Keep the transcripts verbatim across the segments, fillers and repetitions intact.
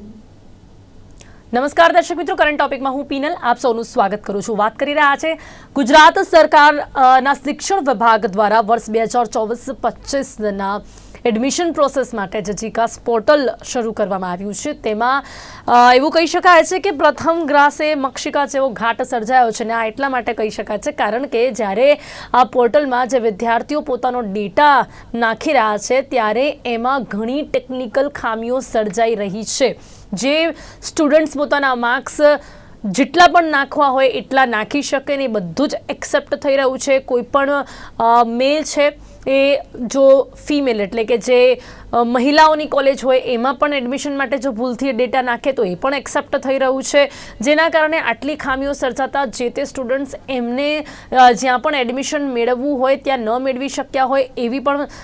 નમસ્કાર દર્શક મિત્રો, કરંટ ટોપિકમાં હું પીનલ આપ સૌનું સ્વાગત કરું છું। વાત કરી રહ્યા છે ગુજરાત સરકારના શિક્ષણ વિભાગ દ્વારા વર્ષ બે હજાર ચોવીસ પચીસના એડમિશન પ્રોસેસ માટે જે જીકાસ પોર્ટલ શરૂ કરવામાં આવ્યું છે તેમાં એવું કહી શકાય છે કે પ્રથમ ગ્રાસે મક્ષિકા જેવો ઘાટ સર્જાયો છે, અને આ એટલા માટે કહી શકાય છે કારણ કે જ્યારે આ પોર્ટલમાં જે વિદ્યાર્થીઓ પોતાનો ડેટા નાખી રહ્યા છે ત્યારે એમાં ઘણી ટેકનિકલ ખામીઓ સર્જાઈ રહી છે। જે સ્ટુડન્ટ્સ પોતાના માર્ક્સ જેટલા પણ નાખવા હોય એટલા નાખી શકે ને બધું જ એક્સેપ્ટ થઈ રહ્યું છે। કોઈ પણ મેલ છે એ જો ફિમેલ એટલે કે જે મહિલાઓની કોલેજ હોય એમાં પણ એડમિશન માટે જો ભૂલથી ડેટા નાખે તો એ પણ એક્સેપ્ટ થઈ રહ્યું છે, જેના કારણે આટલી ખામીઓ સર્જાતા જે તે સ્ટુડન્ટ્સ એમને જ્યાં પણ એડમિશન મેળવવું હોય ત્યાં ન મેળવી શક્યા હોય એવી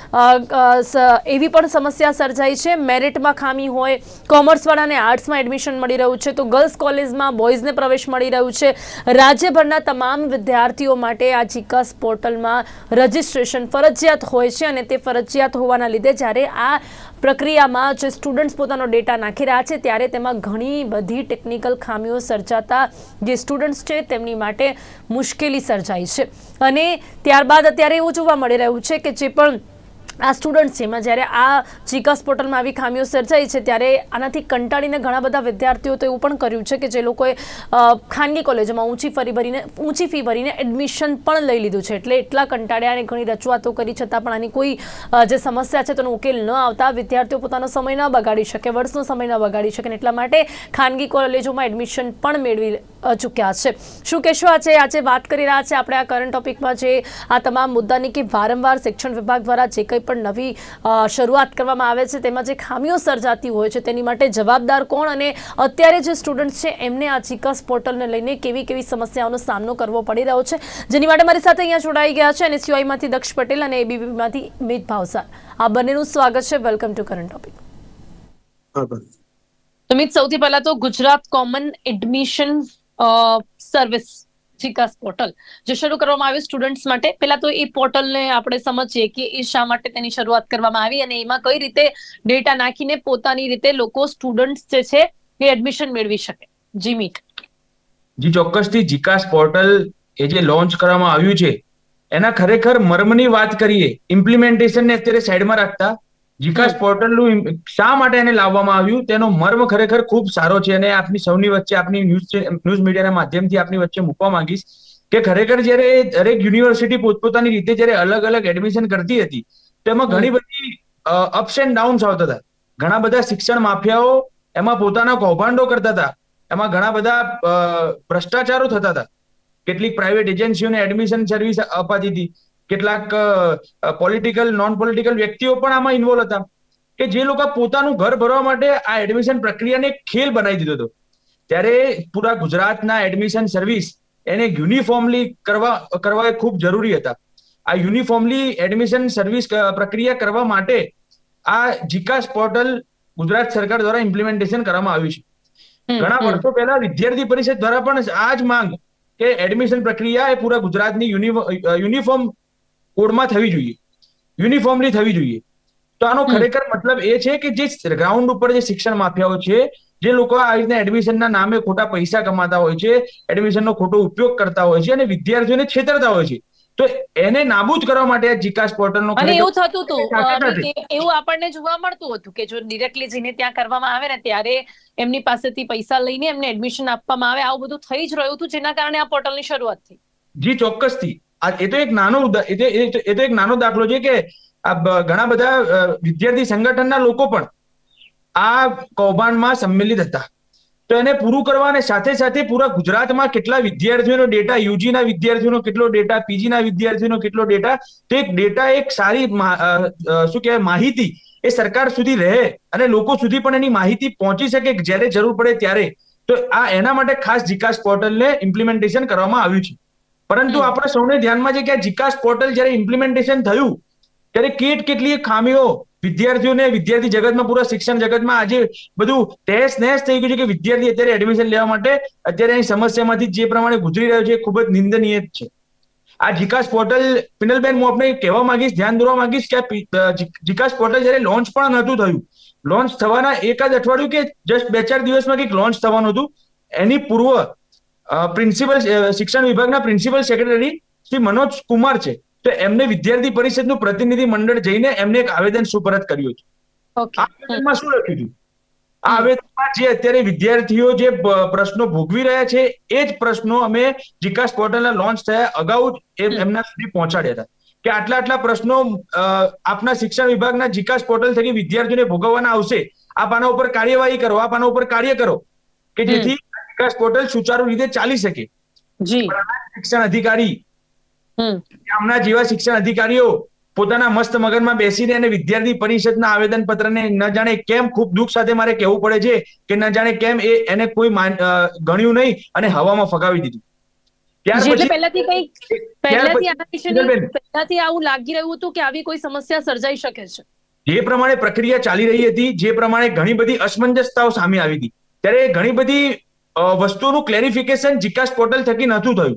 પણ એવી પણ સમસ્યા સર્જાઈ છે। મેરિટમાં ખામી હોય, કોમર્સવાળાને આર્ટ્સમાં એડમિશન મળી રહ્યું છે તો ગર્લ્સ કોલેજમાં બોયઝને પ્રવેશ મળી રહ્યું છે। રાજ્યભરના તમામ વિદ્યાર્થીઓ માટે આ જીકાસ પોર્ટલમાં રજિસ્ટ્રેશન ફરજિયાત હોય છે, અને તે ફરજિયાત હોવાના લીધે જ્યારે આ પ્રક્રિયામાં જે સ્ટુડન્ટ્સ પોતાનો ડેટા નાખી રહ્યા છે ત્યારે તેમાં ઘણી બધી ટેકનિકલ ખામીઓ સર્જાતા જે સ્ટુડન્ટ્સ છે તેમની માટે મુશ્કેલી સર્જાઈ છે। અને ત્યારબાદ અત્યારે એવું જોવા મળી રહ્યું છે કે જે પણ આ સ્ટુડન્ટ્સ છે એમાં જ્યારે આ જીકાસ પોર્ટલમાં આવી ખામીઓ સર્જાઈ છે ત્યારે આનાથી કંટાળીને ઘણા બધા વિદ્યાર્થીઓ તો એવું પણ કર્યું છે કે જે લોકોએ ખાનગી કોલેજોમાં ઊંચી ફરી ભરીને ઊંચી ફી ભરીને એડમિશન પણ લઈ લીધું છે। એટલે એટલા કંટાળ્યા અને ઘણી રજૂઆતો કરી છતાં પણ આની કોઈ જે સમસ્યા છે તેનો ઉકેલ ન આવતા વિદ્યાર્થીઓ પોતાનો સમય ન બગાડી શકે, વર્ષનો સમય ન બગાડી શકે, એટલા માટે ખાનગી કોલેજોમાં એડમિશન પણ મેળવી ચૂક્યા છે। શું કહેશો આજે આજે વાત કરી રહ્યા છે આપણે આ કરંટ ટોપિકમાં જે આ તમામ મુદ્દાની કે વારંવાર શિક્ષણ વિભાગ દ્વારા જે કંઈ પણ નવી શરૂઆત કરવામાં આવે છે તેમાં જે ખામીઓ સર્જાતી હોય છે તેની માટે જવાબદાર કોણ, અને અત્યારે જે સ્ટુડન્ટ્સ છે એમને આ જીકાસ પોર્ટલને લઈને કેવી કેવી સમસ્યાઓનો સામનો કરવો પડી રહ્યો છે, જેની માટે મારી સાથે અહીંયા જોડાઈ ગયા છે અને સીયુઆઈમાંથી દક્ષ પટેલ અને એબીવીપીમાંથી મિત ભાવસાર। આ બંનેનું સ્વાગત છે। Welcome to current topic. તો મિત, સૌથી પહેલા તો ગુજરાત કોમન એડમિશન સર્વિસ જીકાસ પોર્ટલ જે શરૂ કરવામાં આવ્યું સ્ટુડન્ટ્સ માટે, પહેલા તો એ પોર્ટલને આપણે સમજીએ કે એ શા માટે તેની શરૂઆત કરવામાં આવી અને એમાં કઈ રીતે ડેટા નાખીને પોતાની રીતે લોકો સ્ટુડન્ટ્સ જે છે એ એડમિશન મેળવી શકે। જી મીટ। જી ચોક્કસથી જીકાસ પોર્ટલ એ જે લોન્ચ કરવામાં આવ્યું છે એના ખરેખર મર્મની વાત કરીએ, ઇમ્પ્લિમેન્ટેશનને અત્યારે સાઈડમાં રાખતા જીકાસ પોર્ટલનું શા માટે એને લાવવામાં આવ્યું તેનો મર્મ ખરેખર ખૂબ સારો છે, અને આપની સૌની વચ્ચે આપની ન્યૂઝ ન્યૂઝ મીડિયાના માધ્યમથી આપની વચ્ચે મૂકવા માંગીશ કે ખરેખર જ્યારે દરેક યુનિવર્સિટી પોતપોતાની રીતે જ્યારે અલગ અલગ એડમિશન કરતી હતી તેમાં ઘણી બધી અપ્સ એન્ડ ડાઉન્સ આવતા હતા। ઘણા બધા શિક્ષણ માફિયાઓ એમાં પોતાના કૌભાંડો કરતા હતા, એમાં ઘણા બધા ભ્રષ્ટાચારો થતા હતા, કેટલીક પ્રાઇવેટ એજન્સીઓને એડમિશન સર્વિસ અપાતી હતી, કેટલાક પોલિટિકલ નોન પોલિટિકલ વ્યક્તિઓ પણ આમાં ઇન્વોલ્વ હતા કે જે લોકો પોતાનું ઘર ભરવા માટે આ એડમિશન પ્રક્રિયાને એક ખેલ બનાવી દીધો હતો। ત્યારે પૂરા ગુજરાતના એડમિશન સર્વિસ એને યુનિફોર્મલી કરવા કરવા એ ખૂબ જરૂરી હતા। આ યુનિફોર્મલી એડમિશન સર્વિસ પ્રક્રિયા કરવા માટે આ જીકાસ પોર્ટલ ગુજરાત સરકાર દ્વારા ઇમ્પ્લિમેન્ટેશન કરવામાં આવ્યું છે। ઘણા વર્ષો પહેલા વિદ્યાર્થી પરિષદ દ્વારા પણ આ જ માંગ કે એડમિશન પ્રક્રિયા એ પૂરા ગુજરાતની યુનિફોર્મ કોડમાં થવી જોઈએ, યુનિફોર્મલી થવી જોઈએ। તો આનો ખરેખર મતલબ એ છે કે જે ગ્રાઉન્ડ ઉપર જે શિક્ષણ માફિયાઓ છે, જે લોકો આ રીતના એડમિશનના નામે ખોટા પૈસા કમાતા હોય છે, એડમિશનનો ખોટો ઉપયોગ કરતા હોય છે અને વિદ્યાર્થીઓને છેતરતા હોય છે, તો એને નાબૂદ કરવા માટે આ જીકાસ પોર્ટલનો અને એવું થતું હતું, એવું આપણને જોવા મળતું હતું કે જો ડિરેક્ટલી જઈને ત્યાં કરવામાં આવે ને ત્યારે એમની પાસેથી પૈસા લઈને એમને એડમિશન આપવામાં આવે, આવું બધું થઈ જ રહ્યું હતું જેના કારણે આ પોર્ટલની શરૂઆત થઈ। જી ચોક્કસથી। એ તો એક નાનો એ તો એક નાનો દાખલો છે કે ઘણા બધા વિદ્યાર્થી સંગઠનના લોકો પણ આ કૌભાંડમાં સંમિલિત હતા, તો એને પૂરું કરવા અને સાથે સાથે પૂરા ગુજરાતમાં કેટલા વિદ્યાર્થીઓનો ડેટા, યુજીના વિદ્યાર્થીઓનો કેટલો ડેટા, પીજીના વિદ્યાર્થીઓનો કેટલો ડેટા, તો એક ડેટા એક સારી શું કહેવાય માહિતી એ સરકાર સુધી રહે અને લોકો સુધી પણ એની માહિતી પહોંચી શકે જ્યારે જરૂર પડે ત્યારે, તો આ એના માટે ખાસ જીકાસ પોર્ટલને ઇમ્પ્લિમેન્ટેશન કરવામાં આવ્યું છે। પરંતુ આપણે સૌને ધ્યાનમાં છે કે આ જીકાસ પોર્ટલ જ્યારે ઇમ્પ્લિમેન્ટેશન થયું ત્યારે કેટ કેટલી ખામીઓ વિદ્યાર્થીઓને, વિદ્યાર્થી જગતમાં, પૂરા શિક્ષણ જગતમાં આજે બધું તહેસ નહેસ થઈ ગયું છે કે વિદ્યાર્થી અત્યારે એડમિશન લેવા માટે અત્યારે અહીં સમસ્યામાંથી જે પ્રમાણે ગુજરી રહ્યો છે એ ખૂબ જ નિંદનીય છે। આ જીકાસ પોર્ટલ, પિનલબેન, હું આપને કહેવા માંગીશ, ધ્યાન દોરવા માંગીશ કે આ જીકાસ પોર્ટલ જ્યારે લોન્ચ પણ નહોતું થયું લોન્ચ થવાના એકાદ અઠવાડિયું કે જસ્ટ બે ચાર દિવસમાં કંઈક લોન્ચ થવાનું હતું. એની પૂર્વ પ્રિન્સિપલ શિક્ષણ વિભાગના પ્રિન્સિપલ સેક્રેટરી શ્રી મનોજ કુમાર છે, તો એમને વિદ્યાર્થી પરિષદનું પ્રતિનિધિ મંડળ જઈને એમને એક આવેદન સુપરત કર્યું હતું. આ આવેદનમાં શું લખ્યું હતું? આ આવેદનમાં જે અત્યારે વિદ્યાર્થીઓ જે પ્રશ્નો ભોગવી રહ્યા છે એ જ પ્રશ્નો અમે જીકાસ પોર્ટલના લોન્ચ થયા અગાઉ એમના સુધી પહોંચાડ્યા હતા કે આટલા આટલા પ્રશ્નો આપના શિક્ષણ વિભાગના જીકાસ પોર્ટલ થકી વિદ્યાર્થીઓને ભોગવવાના આવશે, આપ આના ઉપર કાર્યવાહી કરો, આપ આના ઉપર કાર્ય કરો કે જેથી જીકાસ પોર્ટલ સુચારુ રીતે ચાલી શકે. શિક્ષણ અધિકારી આમના જેવા શિક્ષણ અધિકારીઓ પોતાના મસ્ત મગજમાં બેસીને અને વિદ્યાર્થી પરિષદના આવેદન પત્રને ન જાણે કેમ ખૂબ દુઃખ સાથે મારે કહેવું પડે છે કે ન જાણે કેમ એ એને કોઈ ગણ્યું નહીં અને હવામાં ફગાવી દીધું. પહેલાથી કઈ પહેલાથી આના વિશે પહેલાથી આવું લાગી રહ્યું હતું કે આવી કોઈ સમસ્યા સર્જાઈ શકે છે? જે પ્રમાણે પ્રક્રિયા ચાલી રહી હતી, જે પ્રમાણે ઘણી બધી અસમંજસતાઓ સામે આવી હતી, ત્યારે ઘણી બધી વસ્તુઓનું ક્લેરિફિકેશન જીકાસ પોર્ટલ થકી નહોતું થયું.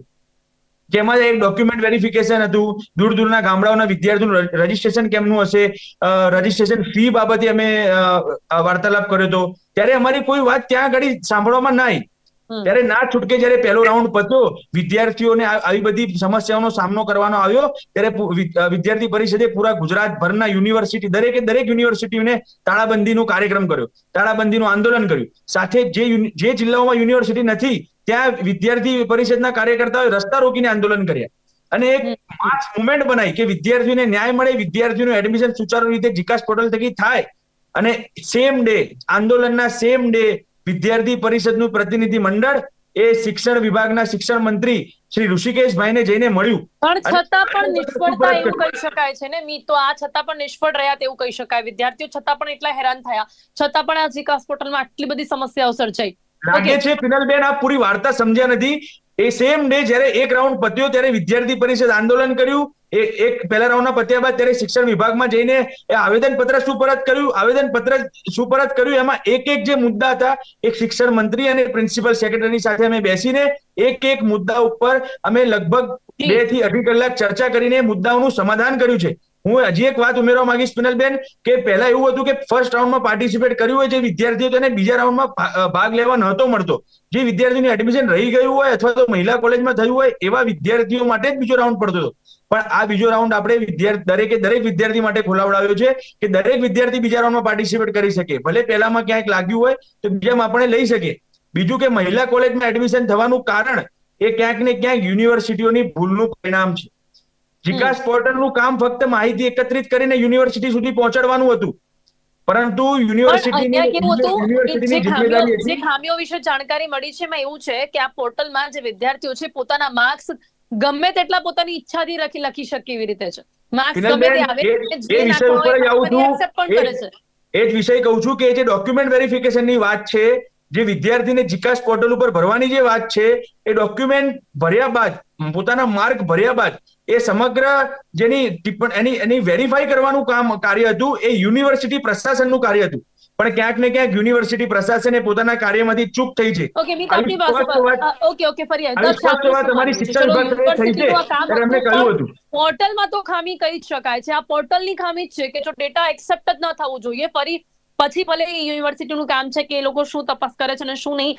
જેમાં એક ડોક્યુમેન્ટ વેરિફિકેશન હતું, દૂર દૂરના ગામડાઓના વિદ્યાર્થીઓનું રજીસ્ટ્રેશન કેમનું હશે, રજીસ્ટ્રેશન ફી બાબતે અમે વાર્તાલાપ કર્યો હતો. ત્યારે અમારી કોઈ વાત ત્યાં આગળ સાંભળવામાં ના આવી. ત્યારે ના છૂટકે જયારે પહેલો રાઉન્ડ પત્યો, વિદ્યાર્થીઓને આવી બધી સમસ્યાઓનો સામનો કરવાનો આવ્યો, ત્યારે વિદ્યાર્થી પરિષદે પૂરા ગુજરાતભરના યુનિવર્સિટી દરેકે દરેક યુનિવર્સિટીઓને તાળાબંધીનો કાર્યક્રમ કર્યો, તાળાબંધીનું આંદોલન કર્યું. સાથે જે જે જિલ્લાઓમાં યુનિવર્સિટી નથી ત્યાં વિદ્યાર્થી પરિષદના કાર્યકર્તાઓએ રસ્તા રોકીને આંદોલન કર્યા અને એક માસ મુવમેન્ટ બનાવી કે વિદ્યાર્થીઓને ન્યાય મળે, વિદ્યાર્થીઓનું એડમિશન સુચારુ રીતે જીકાસ પોર્ટલ થકી થાય. અને સેમ ડે આંદોલનના સેમ ડે વિદ્યાર્થી પરિષદનું પ્રતિનિધિ મંડળ એ શિક્ષણ વિભાગના શિક્ષણ મંત્રી શ્રી ઋષિકેશભાઈને જઈને મળ્યું. પણ છતાં પણ નિષ્ફળતા એવું કહી શકાય છે ને મી, તો આ છતાં પણ નિષ્ફળ રહ્યા તેવું કહી શકાય. વિદ્યાર્થીઓ છતાં પણ એટલા હેરાન થયા, છતાં પણ આ જીકાસ પોર્ટલમાં આટલી બધી સમસ્યાઓ સર્જાઈ. લાગે છે પિનલબેન આપ પૂરી વાર્તા સમજ્યા નથી. એ સેમ ડે જયારે એક રાઉન્ડ પત્યો ત્યારે વિદ્યાર્થી પરિષદ આંદોલન કર્યું. એક પહેલા રાઉન્ડના પત્યા બાદ ત્યારે શિક્ષણ વિભાગમાં જઈને એ આવેદન પત્ર સુપરત કર્યું. આવેદન પત્ર સુપરત કર્યું એમાં એક એક જે મુદ્દા હતા, એક શિક્ષણ મંત્રી અને પ્રિન્સિપલ સેક્રેટરી સાથે અમે બેસીને એક એક મુદ્દા ઉપર અમે લગભગ બે થી અઢી કલાક ચર્ચા કરીને મુદ્દાઓનું સમાધાન કર્યું છે. હું હજી એક વાત ઉમેરવા માંગીશ પિનલબેન કે પહેલા એવું હતું કે ફર્સ્ટ રાઉન્ડમાં પાર્ટિસિપેટ કર્યું હોય જે વિદ્યાર્થીઓ તેને બીજા રાઉન્ડમાં ભાગ લેવા નહોતો મળતો. જે વિદ્યાર્થીઓનું એડમિશન રહી ગયું હોય અથવા તો મહિલા કોલેજમાં થયું હોય એવા વિદ્યાર્થીઓ માટે જ બીજો રાઉન્ડ પડતો હતો. પણ આ બીજો રાઉન્ડ આપણે વિદ્યાર્થી દરેકે દરેક વિદ્યાર્થી માટે ખોલાવડાવ્યો છે કે દરેક વિદ્યાર્થી બીજા રાઉન્ડમાં પાર્ટિસિપેટ કરી શકે. ભલે પહેલામાં ક્યાંક લાગ્યું હોય તો બીજામાં આપણે લઈ શકીએ. બીજું કે મહિલા કોલેજમાં એડમિશન થવાનું કારણ એ ક્યાંક ને ક્યાંક યુનિવર્સિટીઓની ભૂલનું પરિણામ છે. જીકાસ પોર્ટલનું કામ ફક્ત માહિતી એકત્રિત કરીને યુનિવર્સિટી સુધી પહોંચાડવાનું હતું, પરંતુ યુનિવર્સિટીની યુનિવર્સિટીની જે ખામીઓ વિશે જાણકારી મળી છે એમાં એવું છે કે આ પોર્ટલમાં જે વિદ્યાર્થીઓ છે પોતાના માર્ક્સ ગમે તેટલા પોતાની ઈચ્છાથી લખી લખી શકે એવી રીતે છે. માર્ક્સ ગમે તે આવે એ વિષય ઉપર જ આવું છું. એ જ વિષય કહું છું કે જે ડોક્યુમેન્ટ વેરિફિકેશનની વાત છે, જે વિદ્યાર્થીને જીકાસ પોર્ટલ ઉપર ભરવાની જે વાત છે, એ ડોક્યુમેન્ટ ભર્યા બાદ પોતાના માર્ક ભર્યા બાદ એ સમગ્ર જેની ટિપ્પણી એની એની વેરીફાઈ કરવાનું કામ કાર્ય હતું એ યુનિવર્સિટી પ્રશાસનનું કાર્ય હતું. પણ ક્યાંક ને ક્યાંક યુનિવર્સિટી પ્રશાસને પોતાના કાર્યમાંથી ચૂક થઈ છે. ઓકે મી આપની વાત ઓકે ઓકે ફરિયાદ તમારી શિક્ષણ વિભાગ થઈ છે ત્યારે અમને કહ્યું હતું પોર્ટલમાં તો ખામી કહી શકાય છે. આ પોર્ટલની ખામી જ છે કે જો ડેટા એક્સેપ્ટ જ ન થવું જોઈએ. ફરી પછી ભલે યુનિવર્સિટીનું કામ છે કે એ લોકો શું તપાસ કરે છે અને શું નહીં,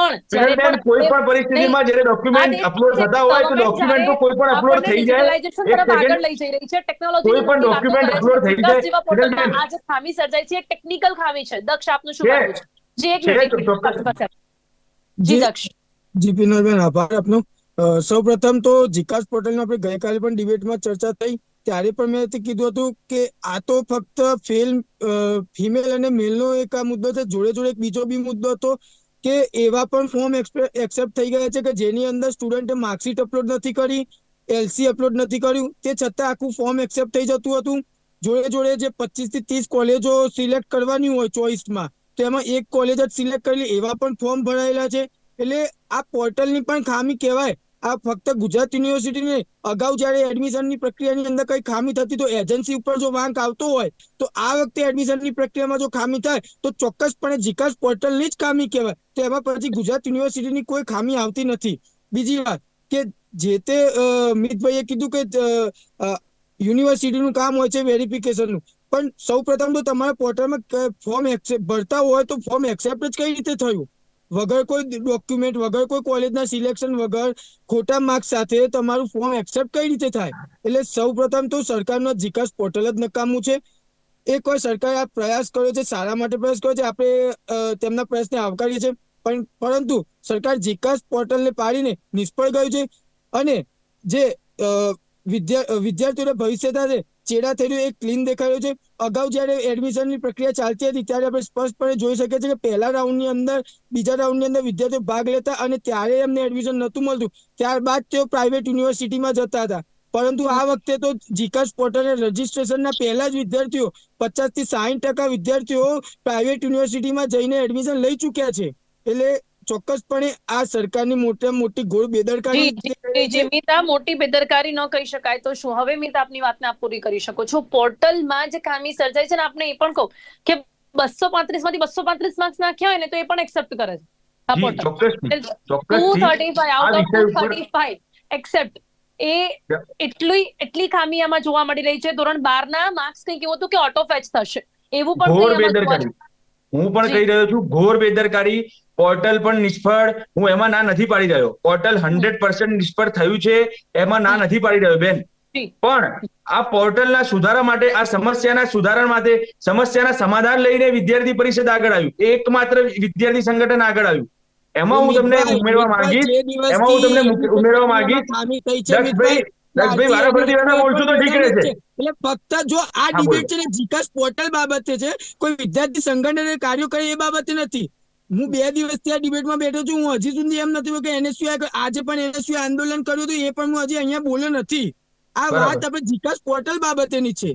પણ કોઈ પણ પરિસ્થિતિમાં જ્યારે ડોક્યુમેન્ટ અપલોડ થતા હોય તો ડોક્યુમેન્ટ તો કોઈ પણ અપલોડ થઈ જાય, આગળ લઈ જઈ રહી છે ટેકનોલોજી. કોઈ પણ ડોક્યુમેન્ટ અપલોડ થઈ જાય. આજે ખામી સર્જાઈ છે, ટેકનિકલ ખામી છે. દક્ષ આપનું શું કહેવું છે? જી એક મિનિટ. જી દક્ષ. જી પિનલબેન આભાર આપનો. સૌપ્રથમ તો જીકાસ પોર્ટલની આપણે ગઈકાલે પણ ડિબેટમાં ચર્ચા થઈ ત્યારે પણ મેં કીધું હતું કે આ તો ફક્ત ફેલ ફિમેલ અને મેલનો એક આ મુદ્દો છે. જોડે જોડે એક બીજો બી મુદ્દો હતો કે એવા પણ ફોર્મ એક્સેપ્ટ થઈ ગયા છે કે જેની અંદર સ્ટુડન્ટે માર્કશીટ અપલોડ નથી કરી, એલસી અપલોડ નથી કર્યું, તે છતાં આખું ફોર્મ એક્સેપ્ટ થઈ જતું હતું. જોડે જોડે જે પચીસ થી ત્રીસ કોલેજો સિલેક્ટ કરવાની હોય ચોઇસમાં, તો એમાં એક કોલેજ જ સિલેક્ટ કરેલી એવા પણ ફોર્મ ભરાયેલા છે. એટલે આ પોર્ટલની પણ ખામી કહેવાય. આ ફક્ત ગુજરાત યુનિવર્સિટીને અગાઉ જયારે એડમિશનની પ્રક્રિયાની અંદર કઈ ખામી થતી તો એજન્સી ઉપર જો વાંક આવતો હોય તો આ વખતે એડમિશનની પ્રક્રિયામાં જો ખામી થાય તો ચોક્કસપણે જીકાસ પોર્ટલની જ ખામી કહેવાય. તો એમાં પછી ગુજરાત યુનિવર્સિટીની કોઈ ખામી આવતી નથી. બીજી વાત કે જે તે મિતભાઈએ કીધું કે યુનિવર્સિટીનું કામ હોય છે વેરિફિકેશનનું, પણ સૌ પ્રથમ તો તમારા પોર્ટલમાં ફોર્મ એક્સેપ્ટ ભરતા હોય તો ફોર્મ એક્સેપ્ટ જ કઈ રીતે થયું? વગર કોઈ ડોક્યુમેન્ટ, વગર કોઈ કોલેજના સિલેક્શન, વગર ખોટા માર્ક્સ સાથે તમારું ફોર્મ એક્સેપ્ટ કઈ રીતે થાય? એટલે સૌ પ્રથમ તો સરકારનો જીકાસ પોર્ટલ જ નકામું છે. એક વાર સરકારે આ પ્રયાસ કર્યો છે, સારા માટે પ્રયાસ કર્યો છે, આપણે તેમના પ્રયાસને આવકારીએ છીએ, પણ પરંતુ સરકાર જીકાસ પોર્ટલને પાડીને નિષ્ફળ ગયું છે અને જે વિદ્યાર્થીઓના ભવિષ્ય સાથે ચેડા થઈ રહ્યું એ ક્લીન દેખાઈ રહ્યું છે. અગાઉ જયારે એડમિશનની પ્રક્રિયા ચાલતી હતી ત્યારે આપણે સ્પષ્ટપણે જોઈ શકીએ છીએ કે પહેલા રાઉન્ડની અંદર, બીજા રાઉન્ડની અંદર વિદ્યાર્થીઓ ભાગ લેતા અને ત્યારે એમને એડમિશન નહોતું મળતું, ત્યારબાદ તેઓ પ્રાઇવેટ યુનિવર્સિટીમાં જતા હતા. પરંતુ આ વખતે તો જીકાસ પોર્ટલ રજીસ્ટ્રેશનના પહેલા જ વિદ્યાર્થીઓ પચાસ થી સાહીઠ ટકા વિદ્યાર્થીઓ પ્રાઇવેટ યુનિવર્સિટીમાં જઈને એડમિશન લઈ ચુક્યા છે. એટલે ચોક્કસપણે આ સરકારની મોટા મોટી ઘોર બેદરકારી મોટી બેદરકારી ન કહી શકાય તો શું? હવે મિત આપની વાતને આપ પૂરી કરી શકો છો. પોર્ટલમાં જે ખામી સર્જાઈ છે ને, આપને એ પણ કહું કે બસો પાંત્રીસ માંથી બસો પાંત્રીસ માર્ક્સ નાખ્યા હોય ને તો એ પણ એક્સેપ્ટ કરે છે આ portal. Two thirty five out of two thirty five accept. એ એટલી એટલી ખામી આમાં જોવા મળી રહી છે. ધોરણ બાર ના માર્ક્સ કંઈક એવું હતું કે ઓટો ફેચ થશે, એવું પણ હું પણ કહી રહ્યો છું. ઘોર બેદરકારી. પોર્ટલ પણ નિષ્ફળ. હું એમાં ના નથી પાડી રહ્યો. પોર્ટલ હંડ્રેડ પર્સન્ટ નિષ્ફળ થયું છે, એમાં ના નથી પાડી રહ્યો બેન. પણ આ પોર્ટલના સુધારા માટે, આ સમસ્યાના સુધારા માટે, સમસ્યાના સમાધાન લઈને વિદ્યાર્થી પરિષદ આગળ આવ્યું, એકમાત્ર વિદ્યાર્થી સંગઠન આગળ આવ્યું. એમાં હું તમને ઉમેરવા માંગીશ એમાં હું તમને ઉમેરવા માંગીશ દક્ષભાઈ દક્ષભાઈ વારાફરતી વાળા બોલશું તો ઠીક રહેશે. એટલે ફક્ત જો આ ડિબેટ છે ને જીકાસ પોર્ટલ બાબતે છે, કોઈ વિદ્યાર્થી સંગઠને કાર્યો કરે એ બાબતે નથી. હું બે દિવસથી આ ડિબેટમાં બેઠો છું. હું હજી સુધી એમ નથી કે એનએસયુ આજે પણ એનએસયુ આંદોલન કર્યું હતું, એ પણ હું હજી અહીંયા બોલ્યો નથી. આ વાત આપણે જીકાસ પોર્ટલ બાબતેની છે.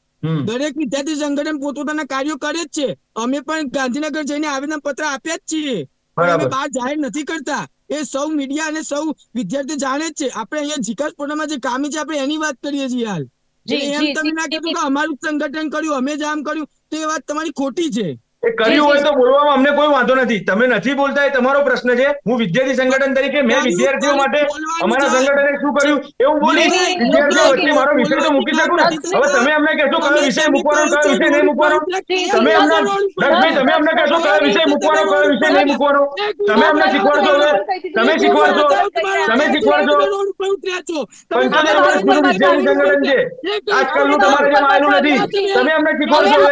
દરેક વિદ્યાર્થી સંગઠન પોતપોતાના કાર્યો કરે જ છે. અમે પણ ગાંધીનગર જઈને આવેદન પત્ર આપ્યા જ છીએ, પણ અમે બહાર જાહેર નથી કરતા. એ સૌ મીડિયા અને સૌ વિદ્યાર્થીઓ જાણે જ છે. આપણે અહીંયા જીકાસ પોર્ટલમાં જે ખામી છે આપણે એની વાત કરીએ છીએ હાલ. એમ તમે ના કીધું કે અમારું સંગઠન કર્યું, અમે જ આમ કર્યું, તો એ વાત તમારી ખોટી છે. એ કર્યું હોય તો બોલવામાં અમને કોઈ વાંધો નથી. તમે નથી બોલતા એ તમારો પ્રશ્ન છે. હું વિદ્યાર્થી સંગઠન તરીકે મેં વિદ્યાર્થીઓ માટે અમારા સંગઠને શું કર્યું એવું બોલીશ. વિદ્યાર્થીઓ વચ્ચે મારો વિષય તો મૂકી શકું ને. હવે તમે અમને કહેશો કયો વિષય મૂકવાનો, કયો વિષય નહીં મૂકવાનો. તમે અમને દક્ષભાઈ તમે અમને કહેશો કયો વિષય મૂકવાનો, કયો વિષય નહીં મૂકવાનો. તમે અમને શીખવાડશો. હવે તમે શીખવાડશો, તમે શીખવાડશો. પંચોતેર વર્ષ જૂનું વિદ્યાર્થી સંગઠન છે. આજકાલનું તમારે જેમ આવેલું નથી. તમે અમને શીખવાડશો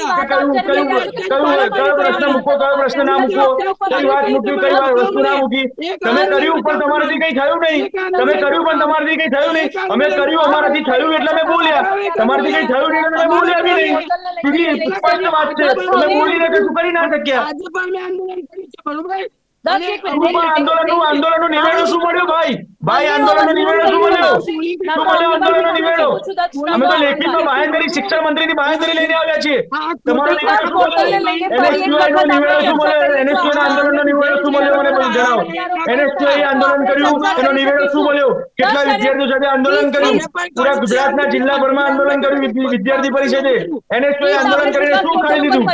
હવે કયું કયો પ્રશ્ન મૂકો, કયો પ્રશ્ન ના મૂકો, કઈ વાત મૂકી, કઈ વાત વસ્તુ ના મૂકી. તમે કર્યું પણ તમારાથી કઈ થયું નહીં. તમે કર્યું પણ તમારાથી કઈ થયું નહીં. અમે કર્યું, અમારાથી થયું એટલે અમે બોલ્યા. તમારાથી કઈ થયું નહીં એટલે અમે બોલ્યા બી નહીં. સીધી સ્પષ્ટ વાત છે. તમે બોલીને કશું કરી ના શક્યા. આજે પણ મેં આંદોલન કર્યું છે, બરોબર? આંદોલનનું આંદોલનનું નિવેડો શું મળ્યો ભાઈ? ભાઈ આંદોલનનો નિવેડો શું મળ્યો? શું મળ્યો આંદોલનનો નિવેડો? અમે તો લેખિતમાં બાહેંધરી શિક્ષણ મંત્રીની બાહેંધરી લઈને આવ્યા છીએ. તમારો નિવેડો શું મળ્યો? એનએસયુઆઈનો નિવેડો શું મળ્યો? એનએસયુઆઈના આંદોલનનો નિવેડો શું મળ્યો મને બધું જણાવો. એનએસયુઆઈ આંદોલન કર્યું, એનો નિવેડો શું મળ્યો? કેટલા વિદ્યાર્થીઓ સાથે આંદોલન કર્યું? પૂરા ગુજરાતના જિલ્લાભરમાં આંદોલન કર્યું વિદ્યાર્થી પરિષદે. એનએસયુઆઈ આંદોલન કરીને શું ખાઈ લીધું?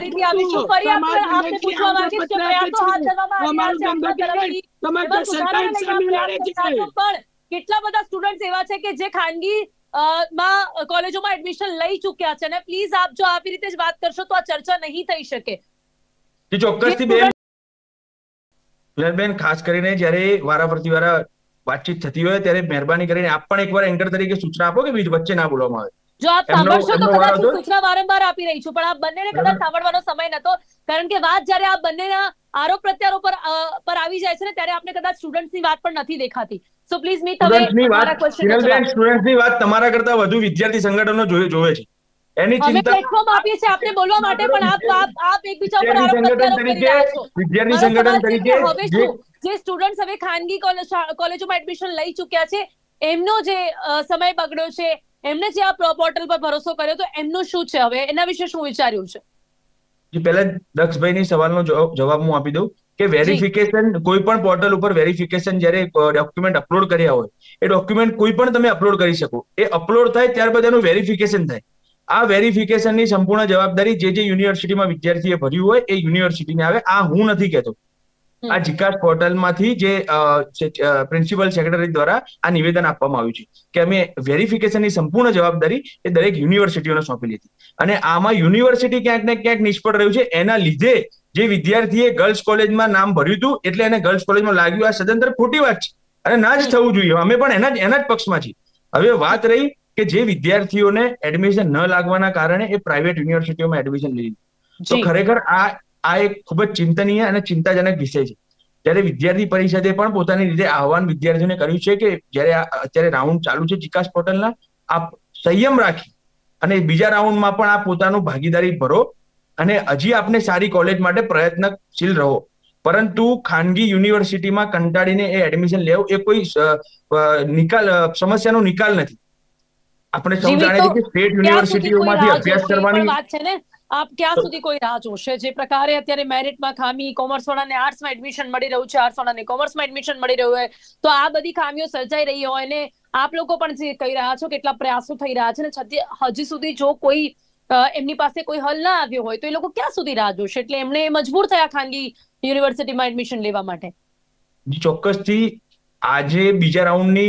કેટલા બધા સ્ટુડન્ટ એવા છે કે જે ખાનગી માં કોલેજોમાં એડમિશન લઈ ચુક્યા છે, અને પ્લીઝ આપ જો આવી રીતે જ વાત કરશો તો આ ચર્ચા નહીં થઈ શકે. ચોક્કસથી બેન, બેન ખાસ કરીને જયારે વારાફરતી વાળા વાતચીત થતી હોય ત્યારે મહેરબાની કરીને આપ પણ એકવાર એન્કર તરીકે સૂચના આપો કે બીજ વચ્ચે ના બોલવામાં આવે. જો આપ સાંભળશો તો કદાચ સૂચના વારંવાર આપી રહી છું, પણ આપ બંનેને કદાચ સાંભળવાનો સમય નતો, કારણ કે વાત જયારે આપ બંનેના આરોપ પ્રત્યારોપ પર આવી જાય છે ને ત્યારે આપણે કદાચ સ્ટુડન્ટ્સની વાત પણ નથી દેખાતી. સો પ્લીઝ મીત, હવે તમારા ક્વેશ્ચન સ્ટુડન્ટ્સની વાત તમારા કરતા વધુ વિદ્યાર્થી સંગઠનો જોવે છે. એની અમે ચિંતા પ્લેટફોર્મ આપીએ છીએ આપને બોલવા માટે, પણ આપ આપ આપ એકબીજા ઉપર આરોપ પ્રત્યારોપ કરી રહ્યા છો. વિદ્યાર્થી સંગઠન તરીકે હવે શું, જે સ્ટુડન્ટ્સ હવે ખાનગી કોલેજોમાં એડમિશન લઈ ચુક્યા છે, એમનો જે સમય બગડ્યો છે, એમને જે આ પોર્ટલ પર ભરોસો કર્યો તો એમનું શું છે, હવે એના વિશે શું વિચાર્યું છે? પહેલા દક્ષભાઈની સવાલનો જવાબ હું આપી દઉં કે વેરિફિકેશન, કોઈ પણ પોર્ટલ ઉપર વેરિફિકેશન જયારે ડોક્યુમેન્ટ અપલોડ કર્યા હોય એ ડોક્યુમેન્ટ કોઈ પણ તમે અપલોડ કરી શકો. એ અપલોડ થાય ત્યારબાદ એનું વેરિફિકેશન થાય. આ વેરિફિકેશનની સંપૂર્ણ જવાબદારી જે જે યુનિવર્સિટીમાં વિદ્યાર્થીએ ભર્યું હોય એ યુનિવર્સિટીને આવે. આ હું નથી કહેતો. આ જીકાસ પોર્ટલમાંથી જે પ્રિન્સિપલ સેક્રેટરી દ્વારા આ નિવેદન આપવામાં આવ્યું છે કે અમે વેરિફિકેશનની સંપૂર્ણ જવાબદારી એ દરેક યુનિવર્સિટીઓને સોંપેલી હતી અને આમાં યુનિવર્સિટી ક્યાંક ને ક્યાંક નિષ્ફળ રહ્યું છે. એના લીધે જે વિદ્યાર્થીએ ગર્લ્સ કોલેજમાં નામ ભર્યું હતું એટલે એને ગર્લ્સ કોલેજમાં લાગ્યું. આ સદંતર ખોટી વાત છે અને ના જ થવું જોઈએ. અમે પણ એના જ એના જ પક્ષમાં છીએ. હવે વાત રહી કે જે વિદ્યાર્થીઓને એડમિશન ન લાગવાના કારણે એ પ્રાઇવેટ યુનિવર્સિટીઓમાં એડમિશન લઈ લીધું, તો ખરેખર આ આ એક ખૂબ જ ચિંતનીય અને ચિંતાજનક વિષય છે. ત્યારે વિદ્યાર્થી પરિષદે પણ પોતાની રીતે આહવાન વિદ્યાર્થીઓને કર્યું છે કે જયારે અત્યારે રાઉન્ડ ચાલુ છે જીકાસ પોર્ટલના, આપ સંયમ રાખી અને બીજા રાઉન્ડમાં પણ આપ પોતાનું ભાગીદારી ભરો અને હજી આપને સારી કોલેજ માટે પ્રયત્નશીલ રહો. પરંતુ ખાનગી યુનિવર્સિટીમાં કંટાળીને એ એડમિશન લેવું એ કોઈ નિકાલ સમસ્યાનો નિકાલ નથી. આપણે સૌ જાણીએ છીએ કે સ્ટેટ યુનિવર્સિટીઓમાંથી અભ્યાસ કરવાની વાત છે ને. આપ ક્યાં સુધી કોઈ રાહ જોશે? જે પ્રકારે અત્યારે મેરિટમાં ખામી, કોમર્સ વાળાને આર્ટ્સમાં એડમિશન મળી રહ્યું છે, આર્ટ્સ વાળાને કોમર્સમાં એડમિશન મળી રહ્યું હોય, તો આ બધી ખામીઓ સર્જાઈ રહી હોય ને આપ લોકો પણ જે કહી રહ્યા છો કેટલા પ્રયાસો થઈ રહ્યા છે ને હજી સુધી જો કોઈ એમની પાસે કોઈ હલ ના આવ્યો હોય તો એ લોકો ક્યાં સુધી રાહ જોશે? એટલે એમને મજબૂર થયા ખાનગી યુનિવર્સિટીમાં એડમિશન લેવા માટે. ચોક્કસથી આજે બીજા રાઉન્ડની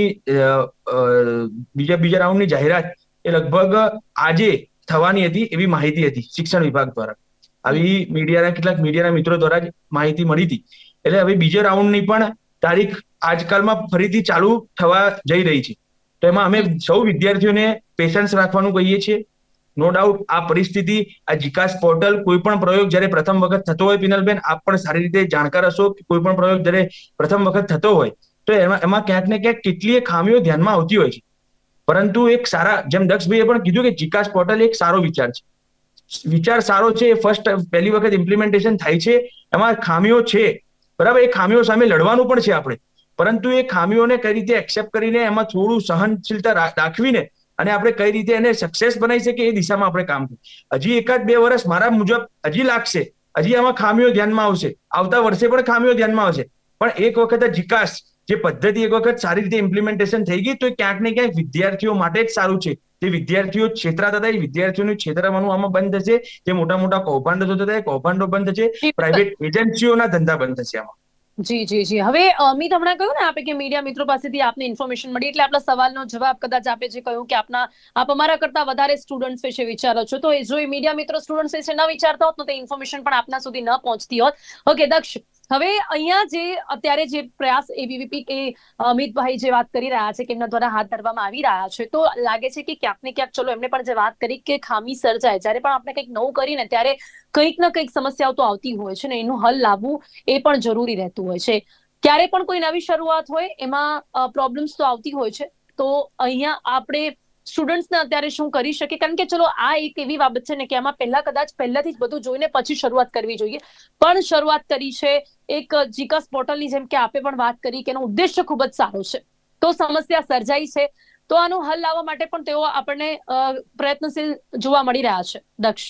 બીજા બીજા રાઉન્ડની જાહેરાત એ લગભગ આજે થવાની હતી એવી માહિતી હતી શિક્ષણ વિભાગ દ્વારા. આવી મીડિયાના કેટલાક મીડિયાના મિત્રો દ્વારા જ માહિતી મળી હતી. એટલે હવે બીજા રાઉન્ડની પણ તારીખ આજકાલમાં ફરીથી ચાલુ થવા જઈ રહી છે. તો એમાં અમે સૌ વિદ્યાર્થીઓને પેશન્સ રાખવાનું કહીએ છીએ. નો ડાઉટ આ પરિસ્થિતિ, આ જીકાસ પોર્ટલ, કોઈ પણ પ્રયોગ જયારે પ્રથમ વખત થતો હોય, પિનલબેન આપ પણ સારી રીતે જાણકાર હશો કે કોઈ પણ પ્રયોગ જયારે પ્રથમ વખત થતો હોય તો એમાં એમાં ક્યાંક ને ક્યાંક કેટલીય ખામીઓ ધ્યાનમાં આવતી હોય છે. પરંતુ એક સારા, જેમ દક્ષભાઈએ પણ કીધું કે જીકાસ પોર્ટલ એક સારો વિચાર છે. વિચાર સારો છે, ફર્સ્ટ પહેલી વખત ઇમ્પ્લિમેન્ટેશન થાય છે, એમાં ખામીઓ છે, બરાબર. એ ખામીઓ સામે લડવાનું પણ છે આપણે, પરંતુ એ ખામીઓને કઈ રીતે એક્સેપ્ટ કરીને એમાં થોડું સહનશીલતા દાખવીને અને આપણે કઈ રીતે એને સક્સેસ બનાવી શકીએ એ દિશામાં આપણે કામ કરીએ. હજી એકાદ બે વર્ષ મારા મુજબ હજી લાગશે, હજી આમાં ખામીઓ ધ્યાનમાં આવશે, આવતા વર્ષે પણ ખામીઓ ધ્યાનમાં આવશે. પણ એક વખત જીકાસ જે પદ્ધતિ એક વખત સારી રીતે ઇમ્પ્લિમેન્ટેશન થઈ ગઈ તો ક્યાંક ને ક્યાંક વિદ્યાર્થીઓ માટે જ સારું છે. જે વિદ્યાર્થીઓ છેતરાતા હતા એ વિદ્યાર્થીઓનું છેતરવાનું આમાં બંધ થશે. જે મોટા મોટા કૌભાંડો થતા હતા એ કૌભાંડો બંધ થશે. પ્રાઇવેટ એજન્સીઓના ધંધા બંધ થશે આમાં. જી જી જી હવે અમિત હમણાં કહ્યું ને આપે કે મીડિયા મિત્રો પાસેથી આપને ઇન્ફોર્મેશન મળી એટલે આપણા સવાલનો જવાબ કદાચ આપે જે કહ્યું કે આપના આપ અમારા કરતા વધારે સ્ટુડન્ટ્સ વિશે વિચારો છો, તો જો એ મીડિયા મિત્રો સ્ટુડન્ટ્સ વિશે ન વિચારતા હોત તો તે ઇન્ફોર્મેશન પણ આપના સુધી ન પહોંચતી હોત. ઓકે દક્ષ, હવે અહીંયા જે અત્યારે જે પ્રયાસ એબીવીપી કે અમિતભાઈ જે વાત કરી રહ્યા છે કે એમના દ્વારા હાથ ધરવામાં આવી રહ્યા છે, તો લાગે છે કે ક્યાંક ને ક્યાંક ચલો એમને પણ જે વાત કરી કે ખામી સર્જાય જ્યારે પણ આપણે કંઈક નવું કરીને ત્યારે કંઈક ના કંઈક સમસ્યાઓ તો આવતી હોય છે ને એનું હલ લાવવું એ પણ જરૂરી રહેતું હોય છે. ક્યારે પણ કોઈ નવી શરૂઆત હોય એમાં પ્રોબ્લેમ્સ તો આવતી હોય છે. તો અહીંયા આપણે સ્ટુડન્ટ્સને અત્યારે શું કરી શકે? કારણ કે ચલો આ એક એવી બાબત છે ને કે આમાં પહેલા કદાચ પહેલાથી જ બધું જોઈને પછી શરૂઆત કરવી જોઈએ, પણ શરૂઆત કરી છે એક જીકાસ પોર્ટલની, જેમ કે આપે પણ વાત કરી કે એનો ઉદ્દેશ્ય ખૂબ જ સારો છે, તો સમસ્યા સર્જાઈ છે તો આનો હલ લાવવા માટે પણ તેઓ આપણને પ્રયત્નશીલ જોવા મળી રહ્યા છે. દક્ષ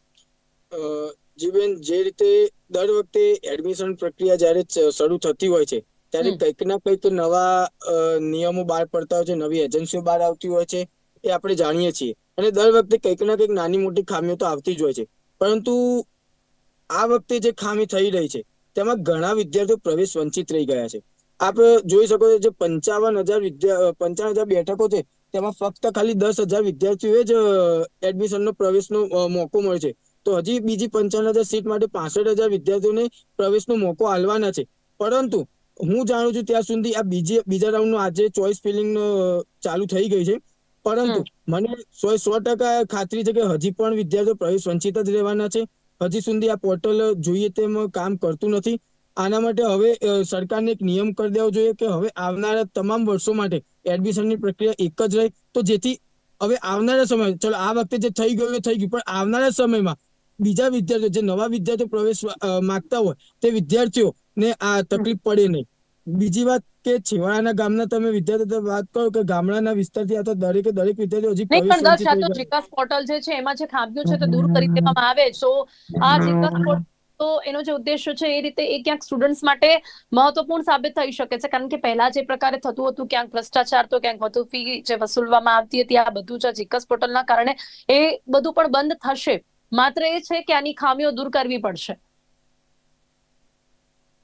જીબેન, જે રીતે દર વખતે એડમિશન પ્રક્રિયા જયારે શરૂ થતી હોય છે ત્યારે કંઈક ના કંઈક નવા નિયમો બહાર પડતા હોય છે, નવી એજન્સીઓ બહાર આવતી હોય છે, એ આપણે જાણીએ છીએ. અને દર વખતે કંઈક ના કંઈક નાની મોટી ખામીઓ તો આવતી જ હોય છે. પરંતુ આ વખતે જે ખામી થઈ રહી છે તેમાં ઘણા વિદ્યાર્થીઓ પ્રવેશ વંચિત રહી ગયા છે. આપ જોઈ શકો છો જે પંચાવન હજાર વિદ્યા પંચાવન હજાર બેઠકો છે તેમાં ફક્ત ખાલી દસ હજાર વિદ્યાર્થીઓએ જ એડમિશનનો પ્રવેશનો મોકો મળે છે. તો હજી બીજી પંચાવન હજાર સીટ માટે પાસઠ હજાર વિદ્યાર્થીઓને પ્રવેશનો મોકો આલવાના છે. પરંતુ હું જાણું છું ત્યાં સુધી આ બીજી બીજા રાઉન્ડનો આજે ચોઇસ ફિલિંગ ચાલુ થઈ ગઈ છે. પરંતુ મને સો સો ટકા ખાતરી છે કે હજી પણ વિદ્યાર્થીઓ પ્રવેશ વંચિત જ રહેવાના છે. હજી સુધી આ પોર્ટલ જોઈએ તેમ કામ કરતું નથી. આના માટે હવે સરકારને એક નિયમ કરી દેવો જોઈએ કે હવે આવનારા તમામ વર્ષો માટે એડમિશનની પ્રક્રિયા એક જ રહે, તો જેથી હવે આવનારા સમય, ચલો આ વખતે જે થઈ ગયું એ થઈ ગયું, પણ આવનારા સમયમાં બીજા વિદ્યાર્થીઓ જે નવા વિદ્યાર્થીઓ પ્રવેશ માંગતા હોય તે વિદ્યાર્થીઓને આ તકલીફ પડે નહીં. બીજી વાત કે છેવાડાના ગામના તમે વિદ્યાર્થીઓ વાત કરો કે ગામડાના વિસ્તારથી આવતા દરેકે દરેક વિદ્યાર્થીઓ હજી પ્રવેશ વંચિત થઈ ગયા. જીકાસ પોર્ટલ જે છે એમાં જે ખામીઓ છે તે દૂર કરી દેવામાં આવે તો આ જીકાસ પોર્ટલ તો એનો જે ઉદ્દેશ્ય છે એ રીતે એ ક્યાંક સ્ટુડન્ટ્સ માટે મહત્વપૂર્ણ સાબિત થઈ શકે છે. કારણ કે પહેલા જે પ્રકારે થતું હતું ક્યાંક ભ્રષ્ટાચાર તો ક્યાંક વધુ ફી જે વસૂલવામાં આવતી હતી, આ બધું જ જીકાસ પોર્ટલના કારણે એ બધું પણ બંધ થશે. માત્ર એ છે કે આની ખામીઓ દૂર કરવી પડશે.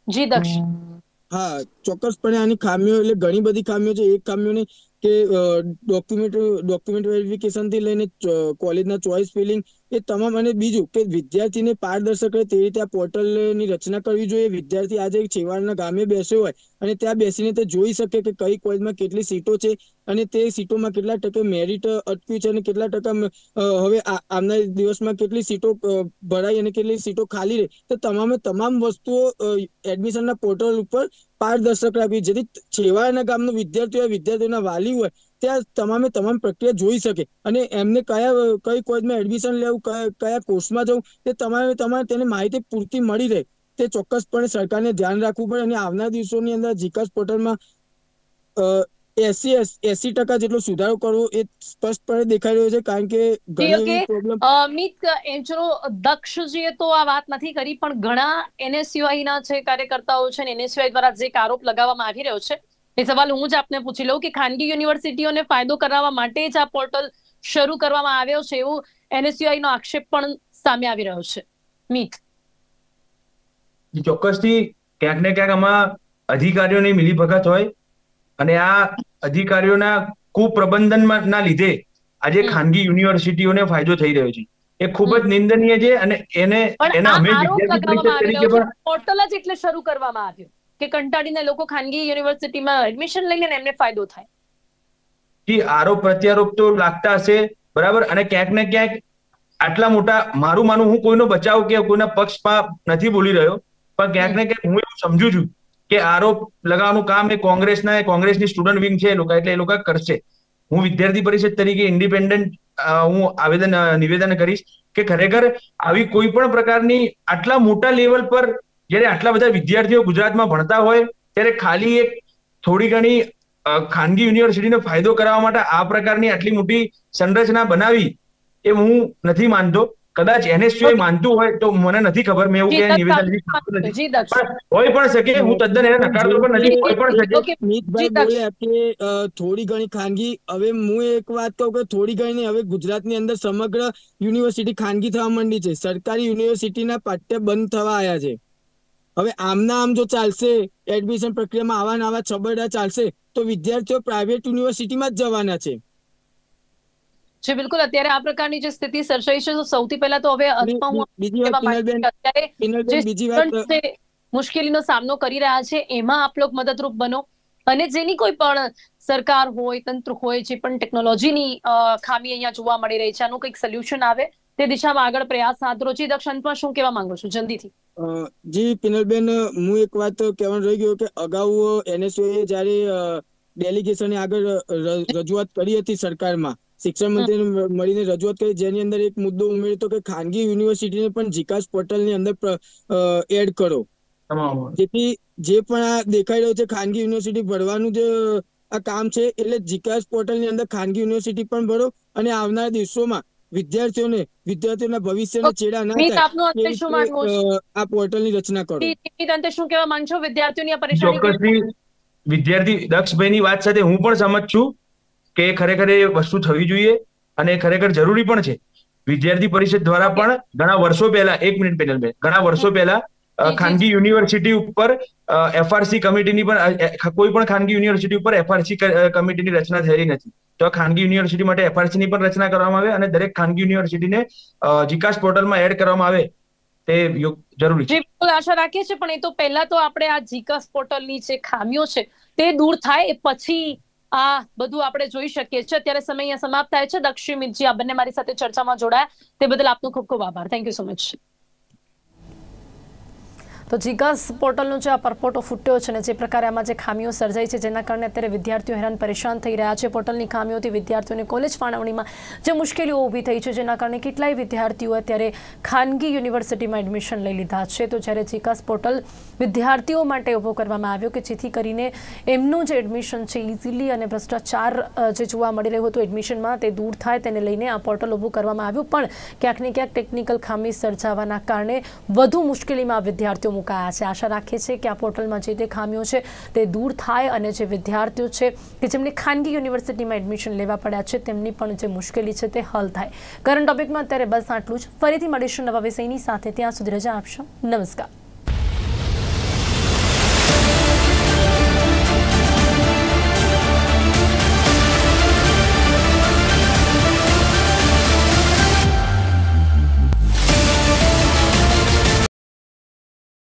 જી દક્ષ. હા, ચોક્કસપણે આની ખામીઓ એટલે ઘણી બધી ખામીઓ છે. એક ખામીઓ નહીં કે ડોક્યુમેન્ટ ડોક્યુમેન્ટ વેરિફિકેશન થી લઈને કોલેજના ચોઇસ ફિલિંગ એ તમામ, અને બીજું કે વિદ્યાર્થીને પારદર્શક રહે તે રીતે આ પોર્ટલની રચના કરવી જોઈએ. વિદ્યાર્થી આજે છેવાડાના ગામે બેસ્યો હોય અને ત્યાં બેસીને તે જોઈ શકે કે કઈ કોલેજમાં કેટલી સીટો છે અને તે સીટોમાં કેટલા ટકા મેરિટ અટક્યું છે અને કેટલા ટકા હવે આવનાર દિવસમાં કેટલી સીટો ભરાઈ અને કેટલી સીટો ખાલી રહે. તો તમામે તમામ વસ્તુઓ એડમિશનના પોર્ટલ ઉપર પારદર્શક રાખવી, જેથી છેવાડાના ગામનો વિદ્યાર્થીઓ વિદ્યાર્થીઓના વાલી હોય ત્યાં તમામે તમામ પ્રક્રિયા જોઈ શકે અને એમને કયા કઈ કોલેજમાં એડમિશન લેવું, કયા કોર્સમાં જવું, તે તમારે તમારે તેને માહિતી પૂરતી મળી રહે તે ચોક્કસપણે સરકારને ધ્યાન રાખવું પડે. અને આવનાર દિવસોની અંદર જીકાસ પોર્ટલમાં એસી એસી ટકા જેટલો સુધારો કરવો એ સ્પષ્ટપણે દેખાઈ રહ્યો છે. કારણ કે ઘણી પ્રોબ્લેમ અમિત એન્ચરો દક્ષજીએ તો આ વાત નથી કરી, પણ ઘણા એનએસયુઆઈ ના જે કાર્યકર્તાઓ છે ને એનએસયુઆઈ દ્વારા જે આરોપ લગાવવામાં આવી રહ્યો છે એ સવાલ હું જ આપને પૂછી લઉં કે ખાનગી યુનિવર્સિટીઓને ફાયદો કરાવવા માટે જ આ પોર્ટલ શરૂ કરવામાં આવ્યો છે એવું એનએસયુઆઈ નો આક્ષેપ પણ સામે આવી રહ્યો છે. મીત ચોક્કસથી ક્યાંક ને ક્યાંક આમાં અધિકારીઓની મિલીભગત હોય અને આ અધિકારીઓના કુપ્રબંધનના લીધે આજે ખાનગી યુનિવર્સિટીઓને ફાયદો થઈ રહ્યો છે. એ ખૂબ જ નિંદનીય છે અને એને એના અમે વિદ્યાર્થી પરિષદ તરીકે પણ પોર્ટલ જ એટલે શરૂ કરવામાં આવ્યું કે કંટાળીને લોકો ખાનગી યુનિવર્સિટીમાં એડમિશન લઈને એમને ફાયદો થાય. જી, આરોપ પ્રત્યારોપ તો લાગતા હશે, બરાબર, અને ક્યાંક ને ક્યાંક આટલા મોટા, મારું માનું, હું કોઈનો બચાવ કે કોઈના પક્ષમાં નથી બોલી રહ્યો, પણ ક્યાંક ને ક્યાંક હું એવું સમજુ છું કે આરોપ લગાવવાનું કામ એ કોંગ્રેસના કોંગ્રેસની સ્ટુડન્ટ વિંગ છે એ લોકો, એટલે એ લોકો કરશે. હું વિદ્યાર્થી પરિષદ તરીકે ઇન્ડિપેન્ડન્ટ હું આવેદન નિવેદન કરીશ કે ખરેખર આવી કોઈ પણ પ્રકારની આટલા મોટા લેવલ પર જ્યારે આટલા બધા વિદ્યાર્થીઓ ગુજરાતમાં ભણતા હોય ત્યારે ખાલી એક થોડી ઘણી ખાનગી યુનિવર્સિટીનો ફાયદો કરાવવા માટે આ પ્રકારની આટલી મોટી સંરચના બનાવી એ હું નથી માનતો. કદાચ એનએસયુઆઈ માનતું હોય તો મને નથી ખબર, મેં એવું કે નિવેદન હોય પણ શકે, હું તદ્દન એને નકારતો પણ નથી, હોય પણ શકે. મિતભાઈ બોલ્યા કે થોડી ઘણી ખાનગી, હવે હું એક વાત કહું કે થોડી ઘણી હવે ગુજરાતની અંદર સમગ્ર યુનિવર્સિટી ખાનગી થવા માંડી છે. સરકારી યુનિવર્સિટીના પાઠ્ય બંધ થવા આવ્યા છે. હવે આમના આમ જો ચાલશે, એડમિશન પ્રક્રિયામાં આવા ને આવા છબરડા ચાલશે તો વિદ્યાર્થીઓ પ્રાઇવેટ યુનિવર્સિટીમાં જ જવાના છે. જી બિલકુલ, અત્યારે આ પ્રકારની જે સ્થિતિ સર્જાઈ છે તો સૌથી પહેલા તો હવે મુશ્કેલીનો સામનો કરી રહ્યા છે એમાં આપ લોકો મદદરૂપ બનો અને જેની કોઈ પણ સરકાર હોય, તંત્ર હોય, જે પણ ટેકનોલોજીની ખામી અહીંયા જોવા મળી રહી છે આનું કંઈક સોલ્યુશન આવે તે દિશામાં આગળ પ્રયાસ હાથ ધરો. જી દક્ષ, અંતમાં શું કહેવા માંગુ છું જલ્દીથી? જી પિનલબેન, હું એક વાત કહેવાનું રહી ગયો કે અગાઉ એનએસયુએ જયારે ડેલિગેશને આગળ રજૂઆત કરી હતી સરકારમાં, શિક્ષણ મંત્રીને મળીને રજૂઆત કરી, જેની અંદર એક મુદ્દો ઉમેર્યો હતો કે ખાનગી યુનિવર્સિટીને પણ જીકાસ પોર્ટલની અંદર એડ કરો, જેથી જે પણ આ દેખાઈ રહ્યો છે ખાનગી યુનિવર્સિટી ભરવાનું જે આ કામ છે એટલે જીકાસ પોર્ટલની અંદર ખાનગી યુનિવર્સિટી પણ ભરો અને આવનારા દિવસોમાં વિદ્યાર્થીઓને વિદ્યાર્થીઓના ભવિષ્યને છેડા ના થાય આ પોર્ટલની રચના કરો. શું કહેવા માંગશો વિદ્યાર્થીઓની આ પરેશાની? વિદ્યાર્થી દક્ષભાઈની વાત સાથે હું પણ સહમત છું કે ખરેખર એ વસ્તુ થવી જોઈએ અને ખરેખર જરૂરી પણ છે. વિદ્યાર્થી પરિષદ દ્વારા પણ ઘણા વર્ષો પહેલા, એક મિનિટ પેનલ બે, ઘણા વર્ષો પહેલા ખાનગી યુનિવર્સિટી ઉપર એફઆરસી કમિટીની પણ, કોઈ પણ ખાનગી યુનિવર્સિટી ઉપર એફઆરસી કમિટીની રચના થયેલી નથી. તો ખાનગી યુનિવર્સિટી માટે એફઆરસી ની પણ રચના કરવામાં આવે અને દરેક ખાનગી યુનિવર્સિટીને જીકાસ પોર્ટલમાં એડ કરવામાં આવે તે જરૂરી છે. બિલકુલ આશા રાખીએ છીએ, પણ એ તો પહેલા તો આપણે આ જીકાસ પોર્ટલની જે ખામીઓ છે તે દૂર થાય એ પછી આ બધું આપણે જોઈ શકીએ છીએ. અત્યારે સમય અહીંયા સમાપ્ત થાય છે. દક્ષ, મિતજી, આ બંને મારી સાથે ચર્ચામાં જોડાયા તે બદલ આપનો ખૂબ ખૂબ આભાર. Thank you so much. તો જીકાસ પોર્ટલનો જે આ પરપોટો ફૂટ્યો છે ને જે પ્રકારે આમાં જે ખામીઓ સર્જાઈ છે જેના કારણે અત્યારે વિદ્યાર્થીઓ હેરાન પરેશાન થઈ રહ્યા છે. પોર્ટલની ખામીઓથી વિદ્યાર્થીઓને કોલેજ ફાળવણીમાં જે મુશ્કેલીઓ ઊભી થઈ છે જેના કારણે કેટલાય વિદ્યાર્થીઓ અત્યારે ખાનગી યુનિવર્સિટીમાં એડમિશન લઈ લીધા છે. તો જ્યારે જીકાસ પોર્ટલ વિદ્યાર્થીઓ માટે ઊભો કરવામાં આવ્યો કે જેથી કરીને એમનું જે એડમિશન છે ઇઝીલી અને ભ્રષ્ટાચાર જે જોવા મળી રહ્યું હતું એડમિશનમાં તે દૂર થાય તેને લઈને આ પોર્ટલ ઊભું કરવામાં આવ્યું, પણ ક્યાંક ને ક્યાંક ટેકનિકલ ખામી સર્જાવાના કારણે વધુ મુશ્કેલીમાં વિદ્યાર્થીઓ મુકાયા છે. આશા રાખીએ છીએ કે આ પોર્ટલમાં જે તે ખામીઓ છે તે દૂર થાય અને જે વિદ્યાર્થીઓ છે કે જેમને ખાનગી યુનિવર્સિટીમાં એડમિશન લેવા પડ્યા છે તેમની પણ જે મુશ્કેલી છે તે હલ થાય. કરંટ ટોપિકમાં અત્યારે બસ આટલું જ. ફરીથી મળીશું નવા વિષયની સાથે. ત્યાં સુધી રજા આપશો. નમસ્કાર.